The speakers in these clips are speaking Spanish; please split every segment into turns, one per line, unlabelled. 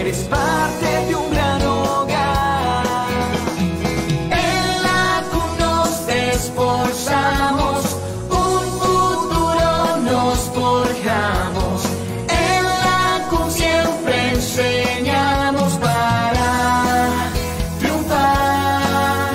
eres parte de un gran hogar. En la CUN nos esforzamos, un futuro nos forjamos. En la CUN siempre enseñamos para triunfar.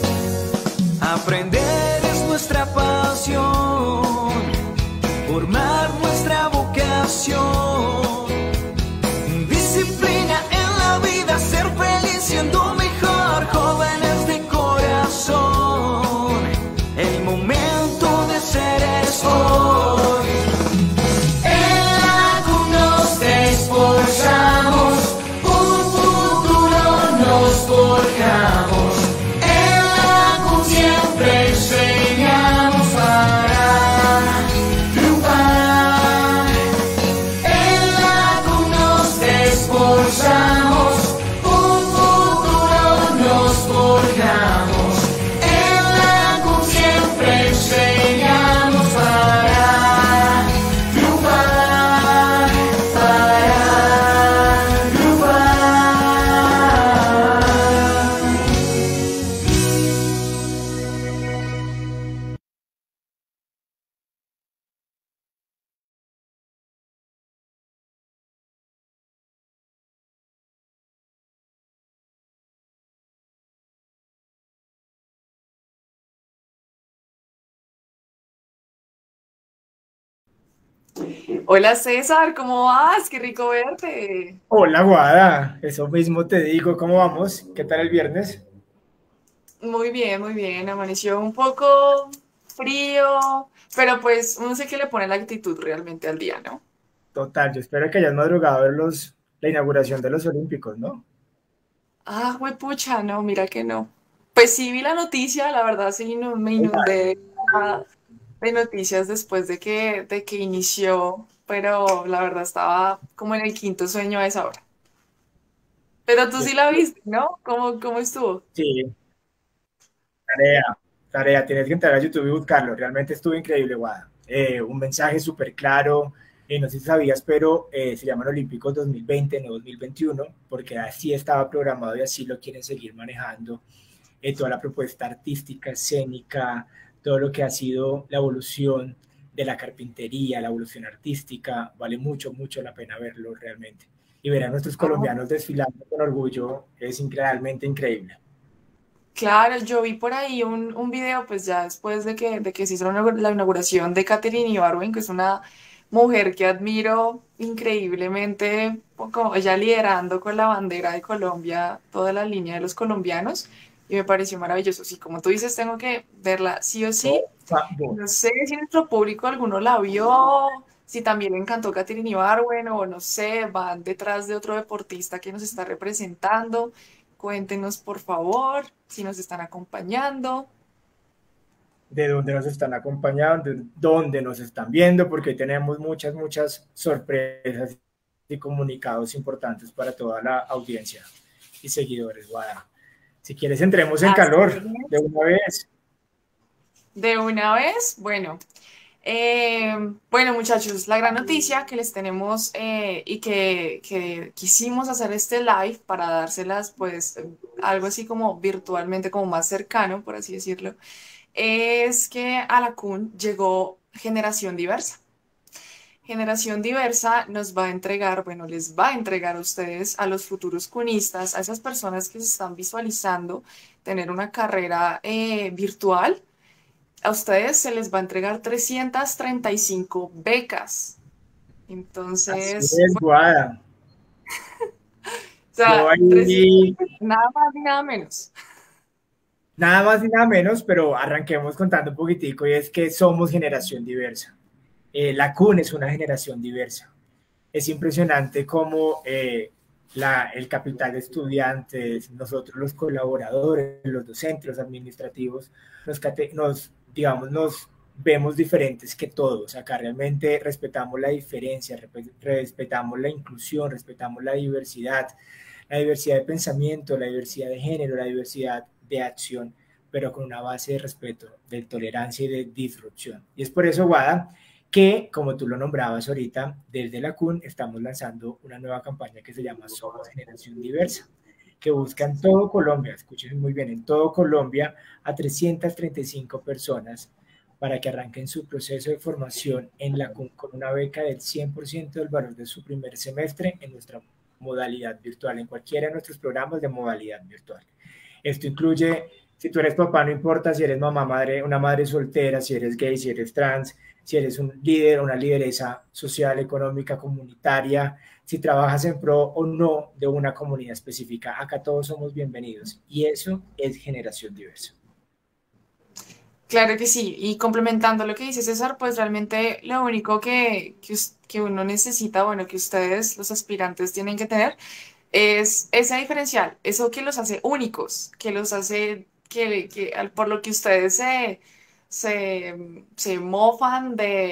Aprender es nuestra pasión, formar nuestra vocación, disciplina en la vida, ser feliz siendo mejor, jóvenes de corazón, el momento de ser es hoy. En la CUN nos esforzamos, un futuro nos forjamos. En la CUN siempre enseñamos para triunfar. En la CUN nos esforzamos, un futuro nos forjamos. En la CUN siempre enseñamos para triunfar, para triunfar.
Hola César, ¿cómo vas? Qué rico verte.
Hola, Guada, eso mismo te digo, ¿cómo vamos? ¿Qué tal el viernes?
Muy bien, muy bien. Amaneció un poco frío, pero pues uno sé que le pone la actitud realmente al día, ¿no?
Total, yo espero que hayas madrugado a ver la inauguración de los Olímpicos, ¿no?
Ah, pucha, no, mira que no. Pues sí vi la noticia, la verdad sí me inundé de noticias después de que inició, pero la verdad estaba como en el quinto sueño a esa hora. Pero tú sí la viste, ¿no? ¿Cómo estuvo?
Sí, tarea, tarea, tienes que entrar a YouTube y buscarlo, realmente estuvo increíble, Guada. Un mensaje súper claro, no sé si sabías, pero se llaman Olímpicos 2020, no 2021, porque así estaba programado y así lo quieren seguir manejando. Toda la propuesta artística, escénica, todo lo que ha sido la evolución de la carpintería, la evolución artística, vale mucho, mucho la pena verlo realmente. Y ver a nuestros colombianos desfilando con orgullo es realmente increíble.
Claro, yo vi por ahí un video, pues ya después de que se hizo la inauguración de Katherine Ibargüen, que es una mujer que admiro increíblemente, como ella liderando con la bandera de Colombia toda la línea de los colombianos, y me pareció maravilloso. Sí, como tú dices, tengo que verla sí o sí.
Por favor.
No sé si nuestro público alguno la vio, si también le encantó Katherine Ibargüen o no sé, van detrás de otro deportista que nos está representando. Cuéntenos, por favor, si nos están acompañando.
De dónde nos están acompañando, de dónde nos están viendo, porque tenemos muchas, muchas sorpresas y comunicados importantes para toda la audiencia y seguidores, Guada. Si quieres, entremos en
Así
calor de
es.
una vez.
De una vez, bueno. Bueno, muchachos, la gran noticia que les tenemos y que quisimos hacer este live para dárselas, pues, algo así como virtualmente, como más cercano, por así decirlo, es que a la CUN llegó Generación Diversa. Generación Diversa nos va a entregar, bueno, les va a entregar a ustedes, a los futuros cunistas, a esas personas que se están visualizando tener una carrera virtual. A ustedes se les va a entregar 335 becas.
Así
Entonces,
es, Guada.
o
Yo
sea, 300,
ahí,
nada más ni nada menos.
nada más y nada menos, pero arranquemos contando un poquitico, y es que somos generación diversa. La CUN es una generación diversa. Es impresionante cómo el capital de estudiantes, nosotros los colaboradores, los docentes, los administrativos, digamos, nos vemos diferentes que todos. Acá realmente respetamos la diferencia, respetamos la inclusión, respetamos la diversidad de pensamiento, la diversidad de género, la diversidad de acción, pero con una base de respeto, de tolerancia y de disrupción. Y es por eso, Guada, que, como tú lo nombrabas ahorita, desde la CUN estamos lanzando una nueva campaña que se llama Somos Generación Diversa, que busca en todo Colombia, escuchen muy bien, en todo Colombia a 335 personas para que arranquen su proceso de formación en la CUN con una beca del 100% del valor de su primer semestre en nuestra modalidad virtual, en cualquiera de nuestros programas de modalidad virtual. Esto incluye, si tú eres papá, no importa si eres mamá, madre, una madre soltera, si eres gay, si eres trans, si eres un líder, una lideresa social, económica, comunitaria, si trabajas en pro o no de una comunidad específica. Acá todos somos bienvenidos y eso es generación diversa.
Claro que sí, y complementando lo que dice César, pues realmente lo único que uno necesita, bueno, que ustedes, los aspirantes, tienen que tener es ese diferencial, eso que los hace únicos, que los hace, por lo que ustedes se mofan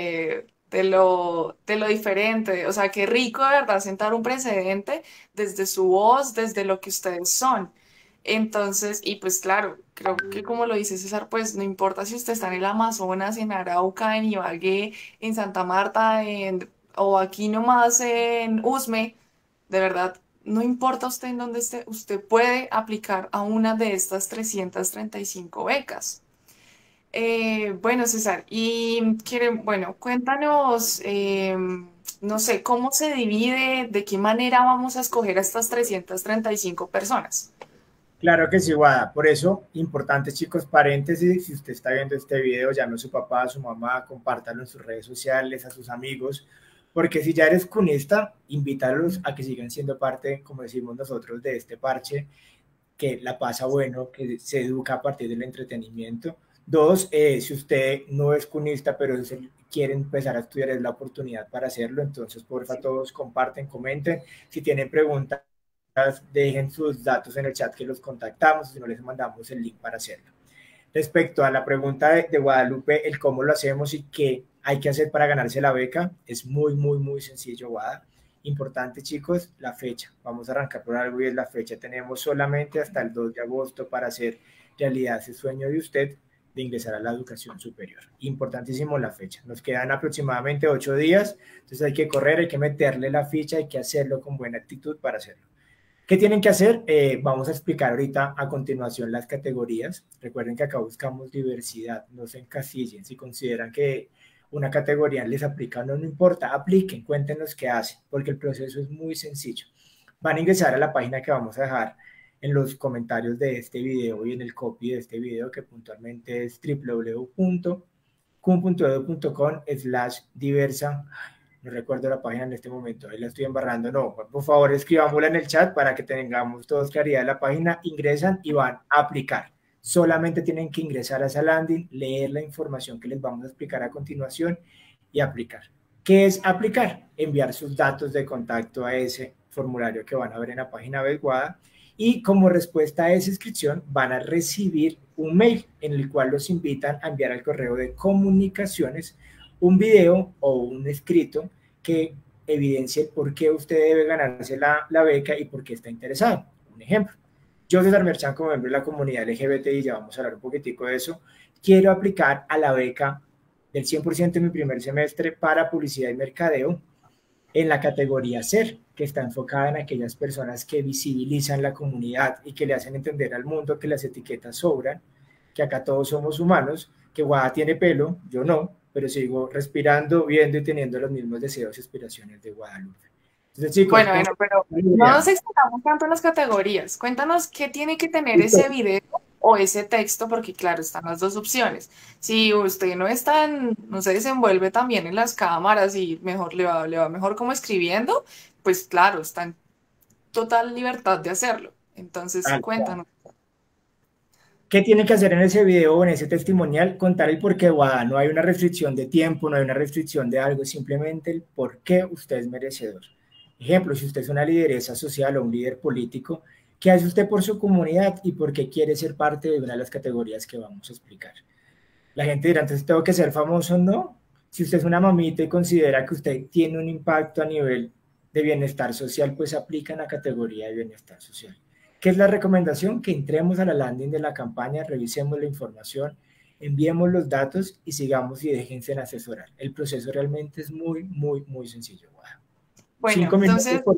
de lo diferente, o sea, qué rico de verdad sentar un precedente desde su voz, desde lo que ustedes son. Entonces, y pues claro, creo que como lo dice César, pues no importa si usted está en el Amazonas, en Arauca, en Ibagué, en Santa Marta, o aquí nomás en Usme, de verdad, no importa usted en dónde esté, usted puede aplicar a una de estas 335 becas. Bueno, César, bueno, cuéntanos, no sé, ¿cómo se divide? ¿De qué manera vamos a escoger a estas 335 personas?
Claro que sí, Guada. Por eso, importante, chicos, paréntesis, si usted está viendo este video, llame a su papá, a su mamá, compártalo en sus redes sociales, a sus amigos, porque si ya eres cunista, invítalos a que sigan siendo parte, como decimos nosotros, de este parche, que la pasa bueno, que se educa a partir del entretenimiento. Dos, si usted no es cunista, pero quiere empezar a estudiar, es la oportunidad para hacerlo. Entonces, porfa, todos comparten, comenten. Si tienen preguntas, dejen sus datos en el chat que los contactamos, si no les mandamos el link para hacerlo. Respecto a la pregunta de Guadalupe, el cómo lo hacemos y qué hay que hacer para ganarse la beca, es muy sencillo, Guada. Importante, chicos, la fecha. Vamos a arrancar por algo y es la fecha. Tenemos solamente hasta el 2 de agosto para hacer realidad ese sueño de usted de ingresar a la educación superior. Importantísimo la fecha. Nos quedan aproximadamente 8 días, entonces hay que correr, hay que meterle la ficha, hay que hacerlo con buena actitud para hacerlo. ¿Qué tienen que hacer? Vamos a explicar ahorita a continuación las categorías. Recuerden que acá buscamos diversidad, no se encasillen. Si consideran que una categoría les aplica o no, no importa, apliquen, cuéntenos qué hacen, porque el proceso es muy sencillo. Van a ingresar a la página que vamos a dejar en los comentarios de este video y en el copy de este video, que puntualmente es www.cum.edu.com/diversa. No recuerdo la página en este momento, ahí la estoy embarrando. No, por favor, escribámosla en el chat para que tengamos todos claridad de la página. Ingresan y van a aplicar. Solamente tienen que ingresar a esa landing, leer la información que les vamos a explicar a continuación y aplicar. ¿Qué es aplicar? Enviar sus datos de contacto a ese formulario que van a ver en la página web Guada, y como respuesta a esa inscripción van a recibir un mail en el cual los invitan a enviar al correo de comunicaciones un video o un escrito que evidencie por qué usted debe ganarse la beca y por qué está interesado. Un ejemplo, yo, César Merchán, como miembro de la comunidad LGBTI, ya vamos a hablar un poquitico de eso, quiero aplicar a la beca del 100% en mi primer semestre para publicidad y mercadeo en la categoría SER, que está enfocada en aquellas personas que visibilizan la comunidad y que le hacen entender al mundo que las etiquetas sobran, que acá todos somos humanos, que Guada tiene pelo, yo no, pero sigo respirando, viendo y teniendo los mismos deseos y aspiraciones de Guadalupe. Entonces, chicos,
bueno, pero no nos extendamos tanto en las categorías. Cuéntanos qué tiene que tener ese video o ese texto, porque claro, están las dos opciones. Si usted no se desenvuelve tan bien en las cámaras y mejor le va mejor como escribiendo, pues claro, está en total libertad de hacerlo. Entonces, cuéntanos.
¿Qué tiene que hacer en ese video o en ese testimonial? Contar el por qué Guada. No hay una restricción de tiempo, no hay una restricción de algo, simplemente el por qué usted es merecedor. Ejemplo, si usted es una lideresa social o un líder político, ¿qué hace usted por su comunidad y por qué quiere ser parte de una de las categorías que vamos a explicar? La gente dirá, entonces, ¿tengo que ser famoso? No. Si usted es una mamita y considera que usted tiene un impacto a nivel de bienestar social, pues aplica en la categoría de bienestar social. ¿Qué es la recomendación? Que entremos a la landing de la campaña, revisemos la información Enviemos los datos y sigamos y déjense en asesorar. El proceso realmente es muy, muy, muy sencillo. Wow.
Bueno,
5 minutos
entonces,
por...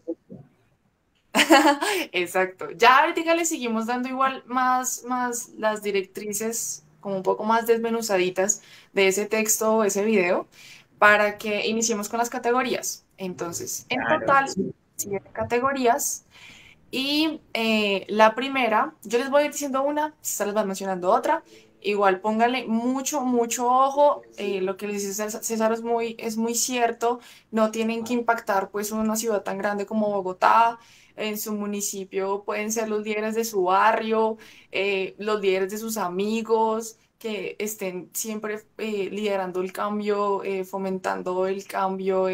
exacto. Ya ahorita le seguimos dando igual más las directrices, como un poco más desmenuzaditas de ese texto o ese video, para que iniciemos con las categorías. Entonces, en
Claro,
total,
sí.
7 categorías. Y la primera, yo les voy a ir diciendo una, se les va mencionando otra. Igual pónganle mucho, mucho ojo. Lo que les dice César es muy cierto. No tienen que impactar pues una ciudad tan grande como Bogotá. En su municipio pueden ser los líderes de su barrio, los líderes de sus amigos, que estén siempre liderando el cambio, fomentando el cambio,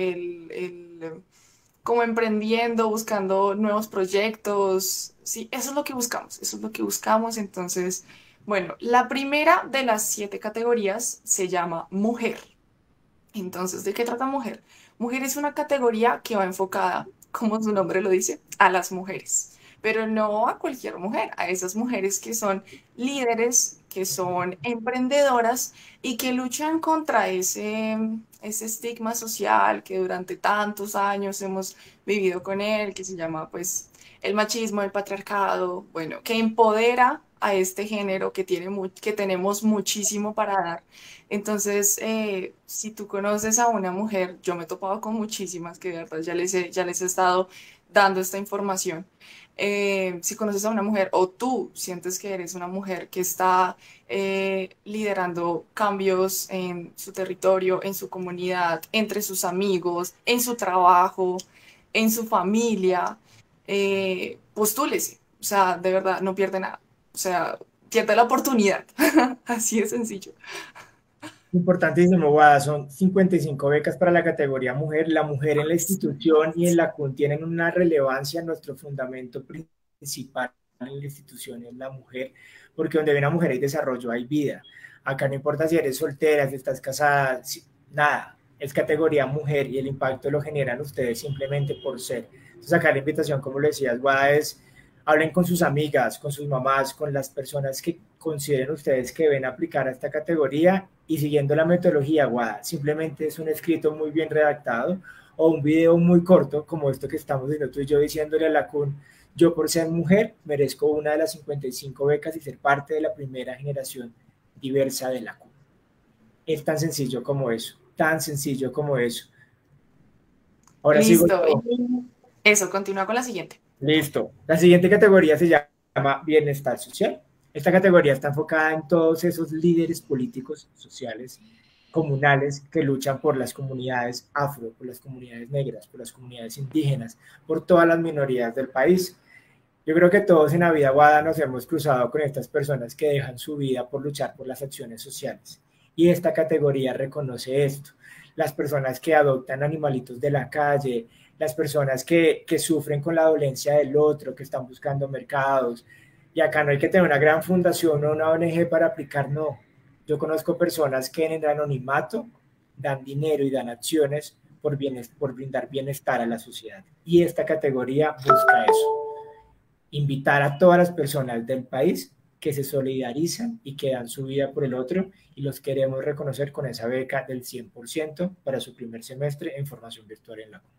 como emprendiendo, buscando nuevos proyectos. Sí, eso es lo que buscamos, eso es lo que buscamos. Entonces, bueno, la primera de las 7 categorías se llama mujer. Entonces, ¿de qué trata mujer? Mujer es una categoría que va enfocada, como su nombre lo dice, a las mujeres, pero no a cualquier mujer, a esas mujeres que son líderes, que son emprendedoras y que luchan contra ese estigma social que durante tantos años hemos vivido con él, que se llama pues el machismo, el patriarcado, bueno, que empodera a este género que que tenemos muchísimo para dar. Entonces, si tú conoces a una mujer, yo me he topado con muchísimas que de verdad ya les he estado dando esta información. Si conoces a una mujer o tú sientes que eres una mujer que está liderando cambios en su territorio, en su comunidad, entre sus amigos, en su trabajo, en su familia, postúlese. O sea, de verdad, no pierde nada. O sea, pierde la oportunidad. Así de sencillo.
Importantísimo, Guada, son 55 becas para la categoría mujer. La mujer en la institución y en la CUN tienen una relevancia. Nuestro fundamento principal en la institución es la mujer, porque donde hay una mujer hay desarrollo, hay vida. Acá no importa si eres soltera, si estás casada, nada, es categoría mujer y el impacto lo generan ustedes simplemente por ser. Entonces acá la invitación, como lo decías, Guada, es hablen con sus amigas, con sus mamás, con las personas que consideren ustedes que deben aplicar a esta categoría y siguiendo la metodología Guada. Simplemente es un escrito muy bien redactado o un video muy corto como esto que estamos viendo tú y yo diciéndole a la CUN, yo por ser mujer merezco una de las 55 becas y ser parte de la primera generación diversa de la CUN. Es tan sencillo como eso, tan sencillo como eso. Ahora sigo
Listo.
yo.
Y eso, continúa con la siguiente.
Listo. La siguiente categoría se llama bienestar social. Esta categoría está enfocada en todos esos líderes políticos, sociales, comunales que luchan por las comunidades afro, por las comunidades negras, por las comunidades indígenas, por todas las minorías del país. Yo creo que todos en la vida Guada nos hemos cruzado con estas personas que dejan su vida por luchar por las acciones sociales. Y esta categoría reconoce esto. Las personas que adoptan animalitos de la calle, las personas que sufren con la dolencia del otro, que están buscando mercados. Y acá no hay que tener una gran fundación o una ONG para aplicar, no. Yo conozco personas que en el anonimato dan dinero y dan acciones por brindar bienestar a la sociedad. Y esta categoría busca eso, invitar a todas las personas del país que se solidarizan y que dan su vida por el otro y los queremos reconocer con esa beca del 100% para su primer semestre en formación virtual en la CUN.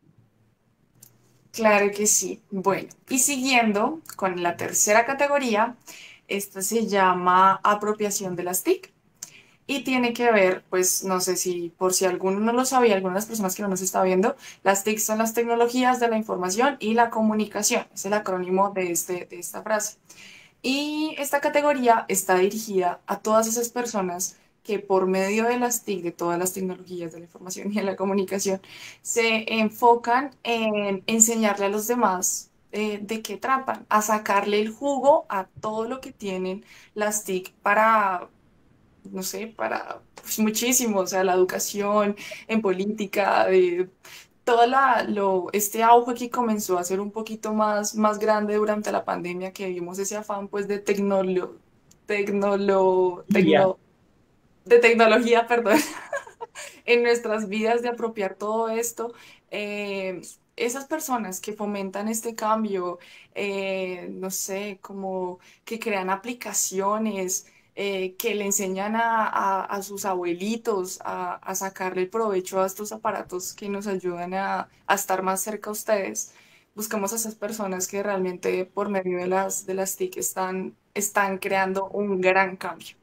Claro que sí. Bueno, y siguiendo con la tercera categoría, esta se llama apropiación de las TIC y tiene que ver, pues no sé si por si alguno no lo sabía, algunas personas que no nos está viendo, las TIC son las tecnologías de la información y la comunicación, es el acrónimo de esta frase. Y esta categoría está dirigida a todas esas personas que por medio de las TIC, de todas las tecnologías de la información y de la comunicación, se enfocan en enseñarle a los demás de qué tratan, a sacarle el jugo a todo lo que tienen las TIC para, no sé, para pues, muchísimo, o sea, la educación, en política, de este auge que comenzó a ser un poquito más grande durante la pandemia, que vimos ese afán pues de tecnolo,
Ya.
tecno- de tecnología, perdón, en nuestras vidas, de apropiar todo esto. eh, Esas personas que fomentan este cambio, no sé, como que crean aplicaciones, que le enseñan a sus abuelitos a sacarle el provecho a estos aparatos que nos ayudan a estar más cerca a ustedes. Buscamos a esas personas que realmente por medio de las TIC están creando un gran cambio.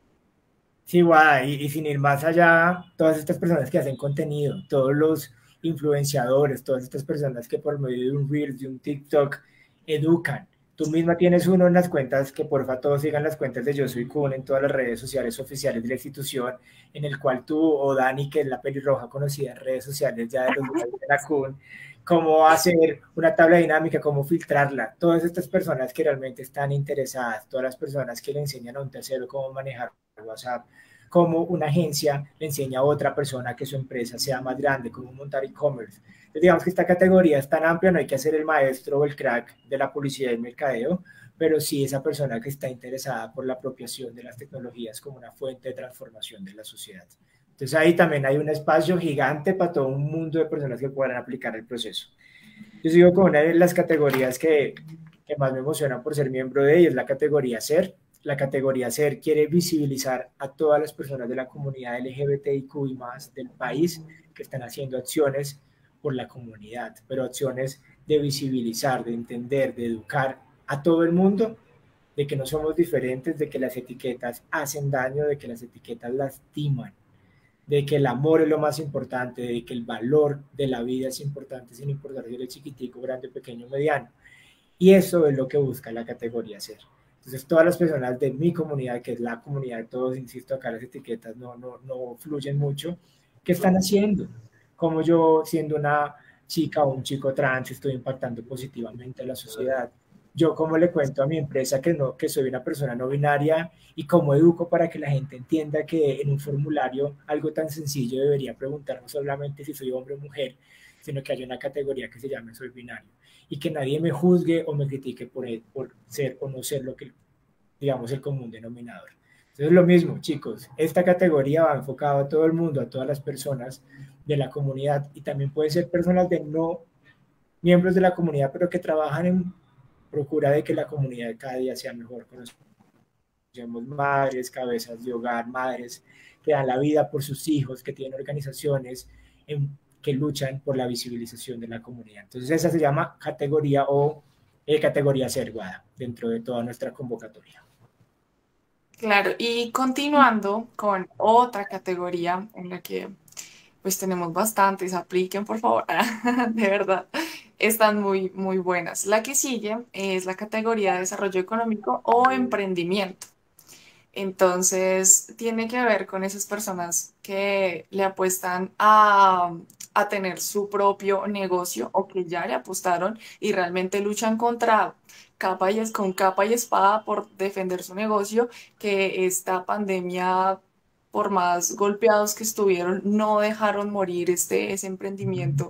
Sí, guay, y sin ir más allá, todas estas personas que hacen contenido, todos los influenciadores, todas estas personas que por medio de un Reels, de un TikTok, educan. Tú misma tienes uno en las cuentas, que porfa todos sigan las cuentas de Yo Soy Kun en todas las redes sociales oficiales de la institución, en el cual tú o Dani, que es la pelirroja conocida en redes sociales ya de los lugares de la Kun, cómo hacer una tabla dinámica, cómo filtrarla. Todas estas personas que realmente están interesadas, todas las personas que le enseñan a un tercero cómo manejar WhatsApp, cómo una agencia le enseña a otra persona que su empresa sea más grande, cómo montar e-commerce. Entonces, digamos que esta categoría es tan amplia, no hay que ser el maestro o el crack de la publicidad y mercadeo, pero sí esa persona que está interesada por la apropiación de las tecnologías como una fuente de transformación de la sociedad. Entonces ahí también hay un espacio gigante para todo un mundo de personas que puedan aplicar el proceso. Yo sigo con una de las categorías que más me emocionan por ser miembro de ella, es la categoría Ser. La categoría Ser quiere visibilizar a todas las personas de la comunidad LGBTIQ y más del país que están haciendo acciones por la comunidad, pero acciones de visibilizar, de entender, de educar a todo el mundo de que no somos diferentes, de que las etiquetas hacen daño, de que las etiquetas lastiman, de que el amor es lo más importante, de que el valor de la vida es importante, sin importar si eres chiquitico, grande, pequeño, mediano. Y eso es lo que busca la categoría Ser. Entonces, todas las personas de mi comunidad, que es la comunidad de todos, insisto, acá las etiquetas no fluyen mucho, ¿qué están haciendo? Como yo, siendo una chica o un chico trans, estoy impactando positivamente a la sociedad. Yo cómo le cuento a mi empresa que soy una persona no binaria y cómo educo para que la gente entienda que en un formulario algo tan sencillo debería preguntar no solamente si soy hombre o mujer, sino que haya una categoría que se llame soy binario y que nadie me juzgue o me critique por ser o no ser lo que, digamos, el común denominador. Entonces, lo mismo, chicos, esta categoría va enfocada a todo el mundo, a todas las personas de la comunidad y también pueden ser personas de no miembros de la comunidad, pero que trabajan en procura de que la comunidad cada día sea mejor. Conocemos madres, cabezas de hogar, madres que dan la vida por sus hijos, que tienen organizaciones que luchan por la visibilización de la comunidad. Entonces esa se llama categoría o categoría Ser, Guada, dentro de toda nuestra convocatoria.
Claro, y continuando con otra categoría en la que pues tenemos bastantes, apliquen por favor, de verdad, están muy buenas. La que sigue es la categoría de desarrollo económico o emprendimiento. Entonces, tiene que ver con esas personas que le apuestan a tener su propio negocio o que ya le apostaron y realmente luchan contra con capa y espada por defender su negocio, que esta pandemia, por más golpeados que estuvieron, no dejaron morir ese emprendimiento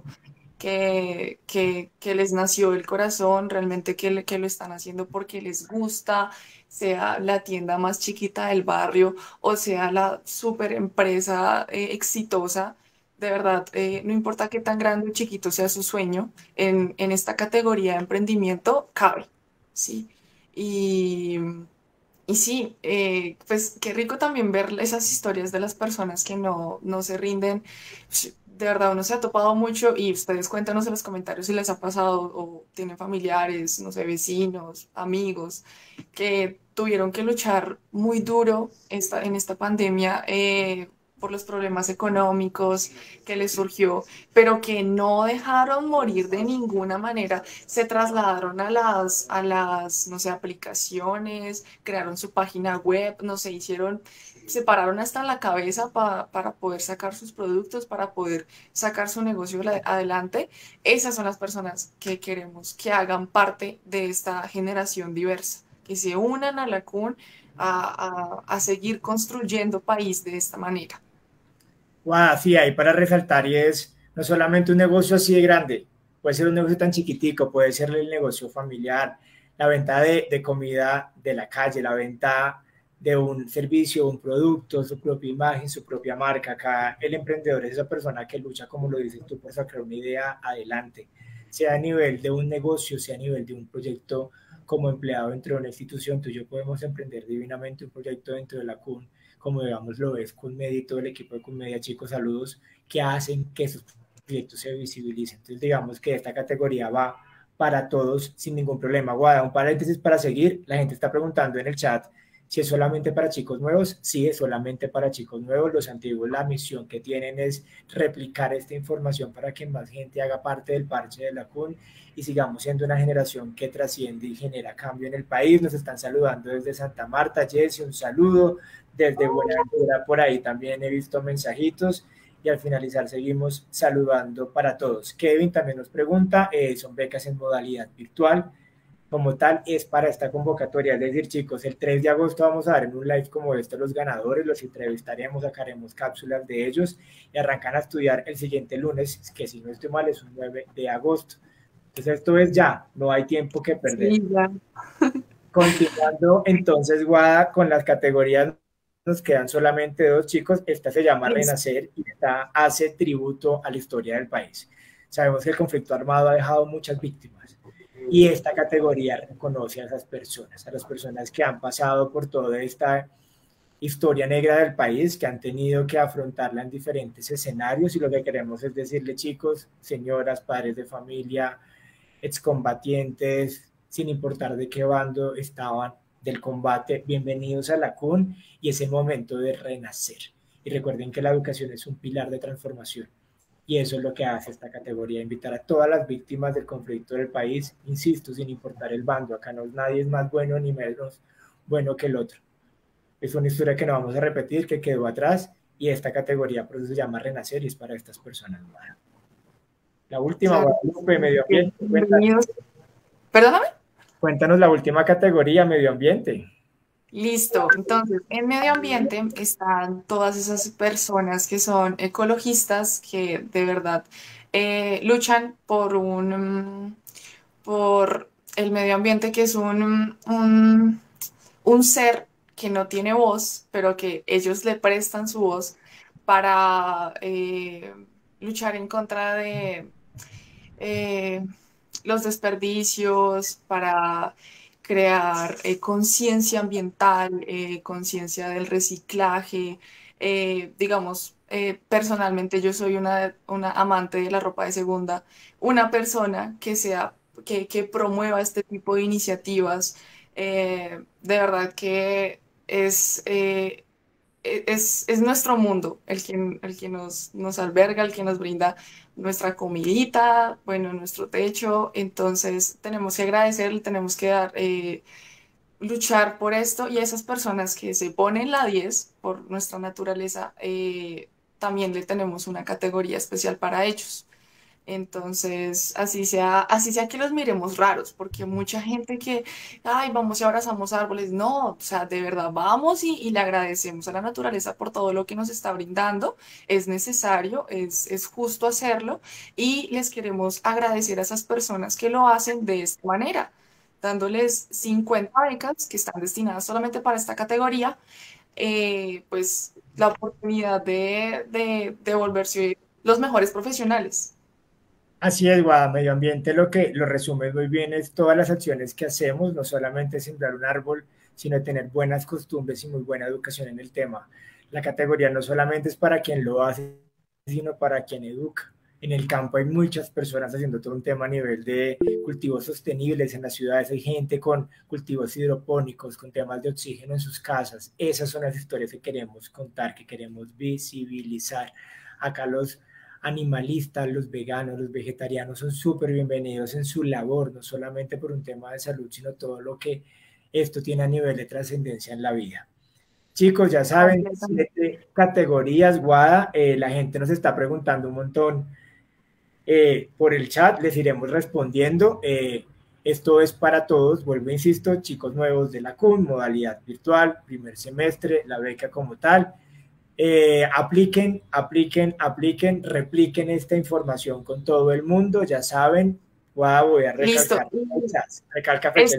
que les nació el corazón, realmente que lo están haciendo porque les gusta, sea la tienda más chiquita del barrio o sea la super empresa exitosa. De verdad, no importa qué tan grande o chiquito sea su sueño, en esta categoría de emprendimiento cabe, ¿sí? Y, y sí, pues qué rico también ver esas historias de las personas que no se rinden. De verdad, uno se ha topado mucho y ustedes cuéntanos en los comentarios si les ha pasado o tienen familiares, no sé, vecinos, amigos, que tuvieron que luchar muy duro en esta pandemia por los problemas económicos que les surgió, pero que no dejaron morir de ninguna manera. Se trasladaron no sé, aplicaciones, crearon su página web, no sé, se pararon hasta la cabeza para poder sacar sus productos, para poder sacar su negocio adelante. Esas son las personas que queremos que hagan parte de esta generación diversa, que se unan a la CUN a seguir construyendo país de esta manera.
Wow, sí, ahí para resaltar y es no solamente un negocio así de grande, puede ser un negocio tan chiquitico, puede ser el negocio familiar, la venta de comida de la calle, la venta de un servicio, un producto, su propia imagen, su propia marca. Acá el emprendedor es esa persona que lucha, como lo dices tú, por sacar una idea adelante, sea a nivel de un negocio, sea a nivel de un proyecto como empleado dentro de una institución, tú y yo podemos emprender divinamente un proyecto dentro de la CUN, como digamos lo es CUNMEDIA y todo el equipo de CUNMEDIA, chicos, saludos, que hacen que esos proyectos se visibilicen. Entonces digamos que esta categoría va para todos sin ningún problema. Guada, un paréntesis para seguir, la gente está preguntando en el chat si es solamente para chicos nuevos. Sí, es solamente para chicos nuevos. Los antiguos, la misión que tienen es replicar esta información para que más gente haga parte del parche de la CUN y sigamos siendo una generación que trasciende y genera cambio en el país. Nos están saludando desde Santa Marta. Jessy, un saludo. Desde Buenaventura, por ahí también he visto mensajitos. Y al finalizar seguimos saludando para todos. Kevin también nos pregunta, son becas en modalidad virtual. Como tal, es para esta convocatoria. Es decir, chicos, el 3 de agosto vamos a dar en un live como este los ganadores, los entrevistaremos, sacaremos cápsulas de ellos y arrancan a estudiar el siguiente lunes, que si no estoy mal es un 9 de agosto. Entonces esto es ya, no hay tiempo que perder.
Sí, ya.
Continuando entonces, Guada, con las categorías, nos quedan solamente dos, chicos. Esta se llama Renacer y esta hace tributo a la historia del país. Sabemos que el conflicto armado ha dejado muchas víctimas y esta categoría reconoce a esas personas, a las personas que han pasado por toda esta historia negra del país, que han tenido que afrontarla en diferentes escenarios, y lo que queremos es decirle, chicos, señoras, padres de familia, excombatientes, sin importar de qué bando estaban del combate, bienvenidos a la CUN y ese momento de renacer. Y recuerden que la educación es un pilar de transformación. Y eso es lo que hace esta categoría, invitar a todas las víctimas del conflicto del país, insisto, sin importar el bando. Acá no, nadie es más bueno ni menos bueno que el otro. Es una historia que no vamos a repetir, que quedó atrás, y esta categoría por eso se llama Renacer y es para estas personas. La última,
Claro.
Guadalupe, medio ambiente.
Bienvenidos. Perdóname.
Cuéntanos la última categoría, medio ambiente.
Listo, entonces en medio ambiente están todas esas personas que son ecologistas que de verdad luchan por el medio ambiente, que es un ser que no tiene voz, pero que ellos le prestan su voz para luchar en contra de eh, los desperdicios, para crear conciencia ambiental, conciencia del reciclaje. Digamos, personalmente yo soy una amante de la ropa de segunda, una persona que promueva este tipo de iniciativas. De verdad que es nuestro mundo el que nos alberga, el que nos brinda nuestra comidita, bueno, nuestro techo. Entonces tenemos que agradecerle, tenemos que luchar por esto, y a esas personas que se ponen la 10 por nuestra naturaleza, también le tenemos una categoría especial para ellos. Entonces, así sea que los miremos raros, porque mucha gente que, ay, vamos y abrazamos árboles, no, o sea, de verdad vamos y le agradecemos a la naturaleza por todo lo que nos está brindando. Es necesario, es justo hacerlo, y les queremos agradecer a esas personas que lo hacen de esta manera, dándoles 50 becas que están destinadas solamente para esta categoría, pues la oportunidad de volverse los mejores profesionales.
Así es, Guada, medio ambiente lo que lo resume muy bien es todas las acciones que hacemos, no solamente sembrar un árbol, sino tener buenas costumbres y muy buena educación en el tema. La categoría no solamente es para quien lo hace, sino para quien educa. En el campo hay muchas personas haciendo todo un tema a nivel de cultivos sostenibles. En las ciudades hay gente con cultivos hidropónicos, con temas de oxígeno en sus casas. Esas son las historias que queremos contar, que queremos visibilizar. Acá los animalistas, los veganos, los vegetarianos son súper bienvenidos en su labor, no solamente por un tema de salud, sino todo lo que esto tiene a nivel de trascendencia en la vida. Chicos, ya saben, 7 categorías, Guada. La gente nos está preguntando un montón por el chat, les iremos respondiendo. Esto es para todos, vuelvo, insisto, chicos nuevos de la CUN, modalidad virtual, primer semestre, la beca como tal. Apliquen, repliquen esta información con todo el mundo, ya saben. Wow, voy a recalcar fechas. Recalca fechas.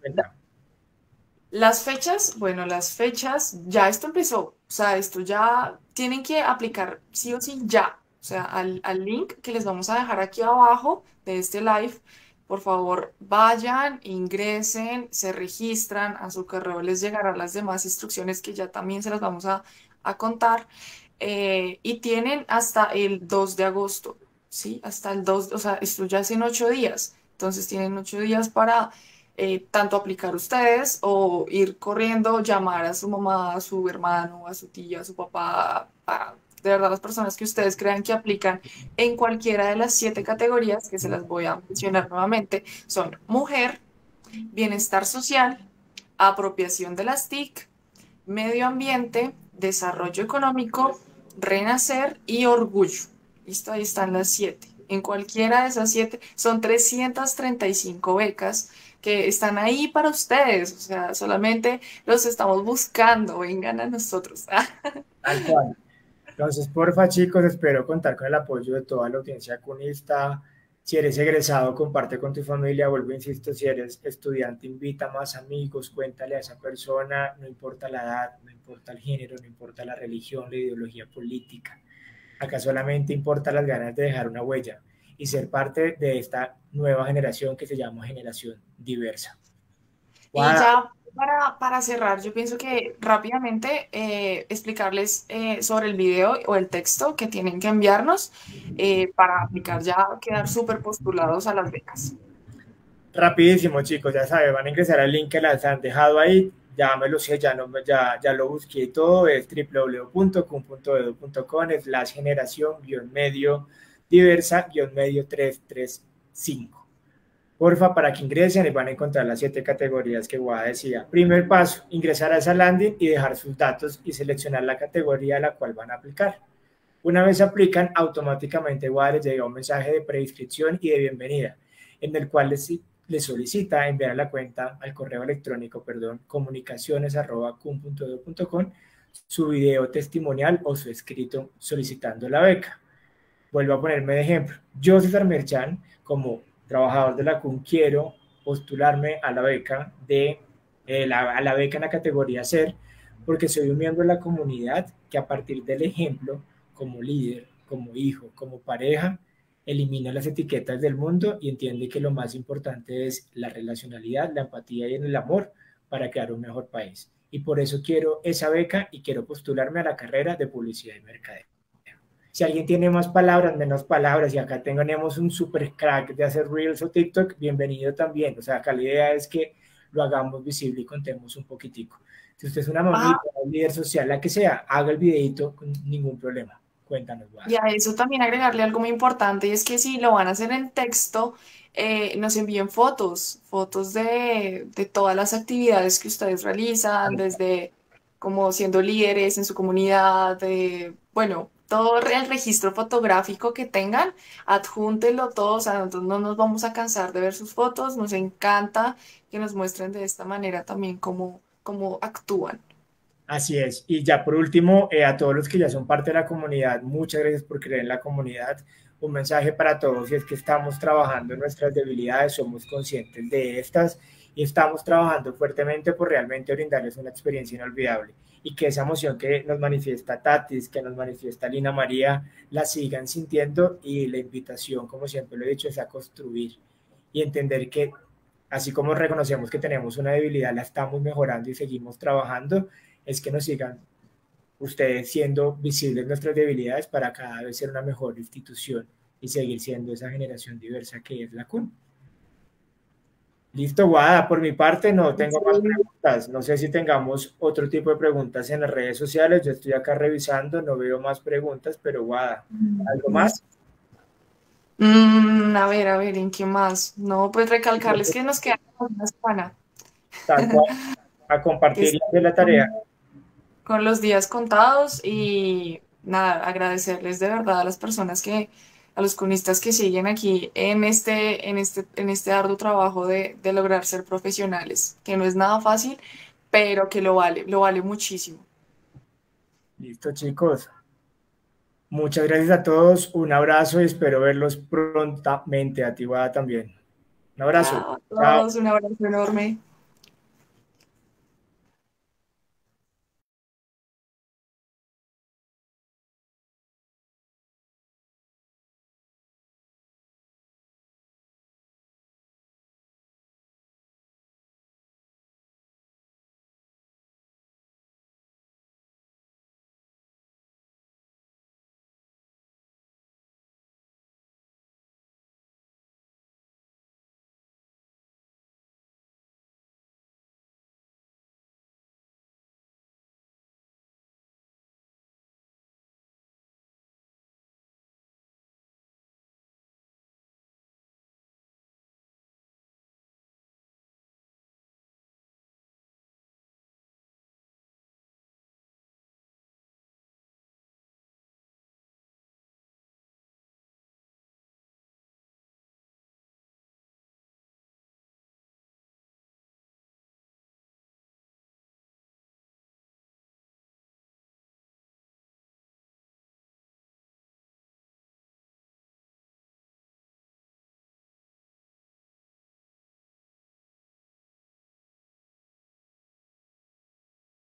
Las fechas, bueno, las fechas, ya esto empezó, o sea, esto ya tienen que aplicar sí o sí ya, o sea, al link que les vamos a dejar aquí abajo de este live, por favor, vayan, ingresen, se registran, a su correo les llegarán las demás instrucciones que ya también se las vamos a contar. Y tienen hasta el 2 de agosto, ¿sí? Hasta el 2, o sea, esto ya es en 8 días. Entonces tienen 8 días para tanto aplicar ustedes o ir corriendo, llamar a su mamá, a su hermano, a su tía, a su papá, de verdad las personas que ustedes crean que aplican en cualquiera de las 7 categorías que se las voy a mencionar nuevamente. Son mujer, bienestar social, apropiación de las TIC, medio ambiente, desarrollo económico, renacer y orgullo. Listo, ahí están las 7. En cualquiera de esas 7 son 335 becas que están ahí para ustedes. O sea, solamente los estamos buscando. Vengan a nosotros.
Tal cual. Entonces, porfa, chicos, espero contar con el apoyo de toda la audiencia cunista. Si eres egresado, comparte con tu familia. Vuelvo, insisto, si eres estudiante, invita más amigos, cuéntale a esa persona, no importa la edad, no importa el género, no importa la religión, la ideología política. Acá solamente importa las ganas de dejar una huella y ser parte de esta nueva generación que se llama generación diversa.
Y
Wow.
ya para cerrar, yo pienso que rápidamente explicarles sobre el video o el texto que tienen que enviarnos para aplicar ya, quedar súper postulados a las becas.
Rapidísimo, chicos, ya saben, van a ingresar al link que las han dejado ahí, ya me lo sé, ya lo busqué y todo, es www.cum.edu.com/generación-medio diversa-medio 335. Porfa, para que ingresen y van a encontrar las 7 categorías que Guada decía. Primer paso, ingresar a esa landing y dejar sus datos y seleccionar la categoría a la cual van a aplicar. Una vez aplican, automáticamente Guada les llega un mensaje de preinscripción y de bienvenida, en el cual les solicita enviar a la cuenta, al correo electrónico, comunicaciones@cum.edu.com, su video testimonial o su escrito solicitando la beca. Vuelvo a ponerme de ejemplo. Yo, César Merchan, como trabajador de la CUN, quiero postularme a la beca a la beca en la categoría SER, porque soy un miembro de la comunidad que a partir del ejemplo, como líder, como hijo, como pareja, elimina las etiquetas del mundo y entiende que lo más importante es la relacionalidad, la empatía y el amor para crear un mejor país. Y por eso quiero esa beca y quiero postularme a la carrera de publicidad y mercadeo. Si alguien tiene más palabras, menos palabras, y acá tenemos un super crack de hacer Reels o TikTok, bienvenido también. O sea, acá la idea es que lo hagamos visible y contemos un poquitico. Si usted es una mamita, un líder social, la que sea, haga el videito con ningún problema. Cuéntanos, Guada.
Y a eso también agregarle algo muy importante, y es que si lo van a hacer en texto, nos envíen fotos de todas las actividades que ustedes realizan, desde como siendo líderes en su comunidad, bueno, todo el registro fotográfico que tengan, adjúntenlo todo, o sea, nosotros no nos vamos a cansar de ver sus fotos, nos encanta que nos muestren de esta manera también cómo actúan.
Así es. Y ya por último, a todos los que ya son parte de la comunidad, muchas gracias por creer en la comunidad. Un mensaje para todos y es que estamos trabajando en nuestras debilidades, somos conscientes de estas y estamos trabajando fuertemente por realmente brindarles una experiencia inolvidable y que esa emoción que nos manifiesta Tatis, que nos manifiesta Lina María, la sigan sintiendo y la invitación, como siempre lo he dicho, es a construir y entender que así como reconocemos que tenemos una debilidad, la estamos mejorando y seguimos trabajando, es que nos sigan ustedes siendo visibles nuestras debilidades para cada vez ser una mejor institución y seguir siendo esa generación diversa que es la CUN. Listo, Guada, por mi parte no tengo más preguntas, no sé si tengamos otro tipo de preguntas en las redes sociales, yo estoy acá revisando, no veo más preguntas, pero Guada, ¿algo más?
A ver, ¿en qué más? No, pues recalcarles que nos queda una semana.
Tal cual, a compartir de la tarea.
Con los días contados y nada, agradecerles de verdad a las personas a los cunistas que siguen aquí en este arduo trabajo de lograr ser profesionales, que no es nada fácil, pero que lo vale muchísimo.
Listo, chicos. Muchas gracias a todos, un abrazo y espero verlos prontamente. A ti, Guada, también. Un abrazo.
Chao a todos, un abrazo enorme.